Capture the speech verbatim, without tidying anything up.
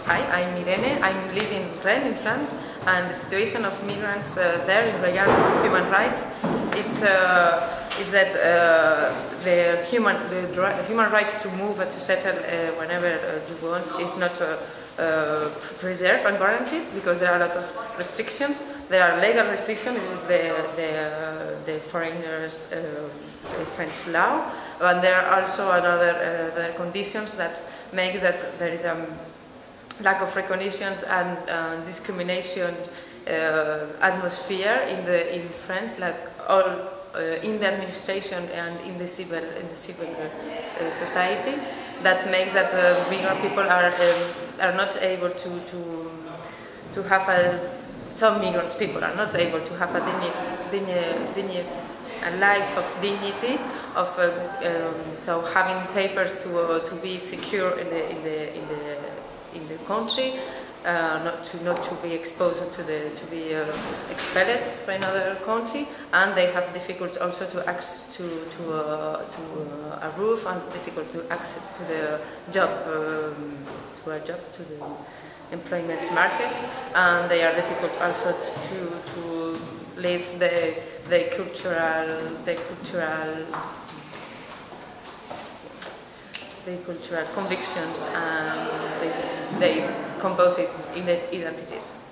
Hi, I'm Irene. I'm living in Rennes, in France, and the situation of migrants uh, there in regard to human rights, it's, uh, it's that uh, the human the, the human rights to move and to settle uh, whenever uh, you want is not uh, uh, preserved and guaranteed, because there are a lot of restrictions. There are legal restrictions, it is the, the, uh, the foreigners uh, the French law, and there are also another, uh, other conditions that makes that there is a um, lack of recognition and uh, discrimination uh, atmosphere in the in France, like all uh, in the administration and in the civil in the civil uh, society, that makes that uh, migrant people are um, are not able to to to have a some migrant people are not able to have a dignity, dignity, a life of dignity, of uh, um, so having papers to uh, to be secure in the in the in the in the country, uh, not to not to be exposed to the to be uh, expelled from another country, and they have difficult also to access to to uh, to uh, a roof, and difficult to access to the job um, to a job to the employment market, and they are difficult also to to live the the cultural the cultural the cultural convictions, and they, they compose its identities.